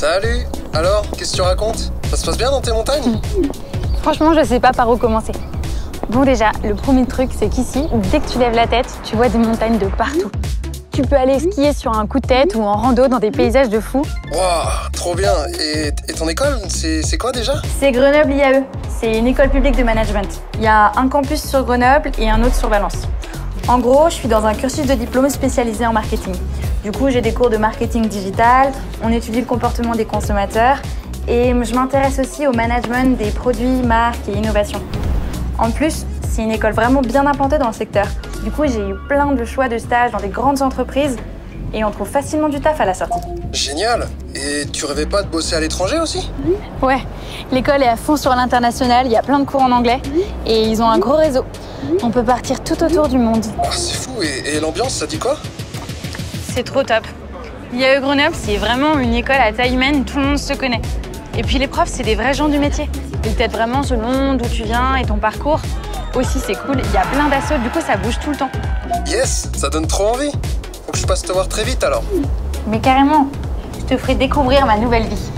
Salut. Alors, qu'est-ce que tu racontes? Ça se passe bien dans tes montagnes? Franchement, je sais pas par où commencer. Bon déjà, le premier truc, c'est qu'ici, dès que tu lèves la tête, tu vois des montagnes de partout. Tu peux aller skier sur un coup de tête ou en rando dans des paysages de fou. Waouh, trop bien. Et ton école, c'est quoi déjà? C'est Grenoble IAE, c'est une école publique de management. Il y a un campus sur Grenoble et un autre sur Valence. En gros, je suis dans un cursus de diplôme spécialisé en marketing. Du coup, j'ai des cours de marketing digital, on étudie le comportement des consommateurs et je m'intéresse aussi au management des produits, marques et innovations. En plus, c'est une école vraiment bien implantée dans le secteur. Du coup, j'ai eu plein de choix de stages dans des grandes entreprises et on trouve facilement du taf à la sortie. Génial. Et tu rêvais pas de bosser à l'étranger aussi? Ouais, l'école est à fond sur l'international, il y a plein de cours en anglais et ils ont un gros réseau. On peut partir tout autour du monde. Ah, c'est fou. Et l'ambiance, ça dit quoi? C'est trop top. IAE Grenoble, c'est vraiment une école à taille humaine, tout le monde se connaît. Et puis les profs, c'est des vrais gens du métier. Ils t'aident vraiment selon d'où tu viens et ton parcours. Aussi, c'est cool, il y a plein d'assauts, du coup, ça bouge tout le temps. Yes, ça donne trop envie. Faut que je passe te voir très vite alors. Mais carrément, je te ferai découvrir ma nouvelle vie.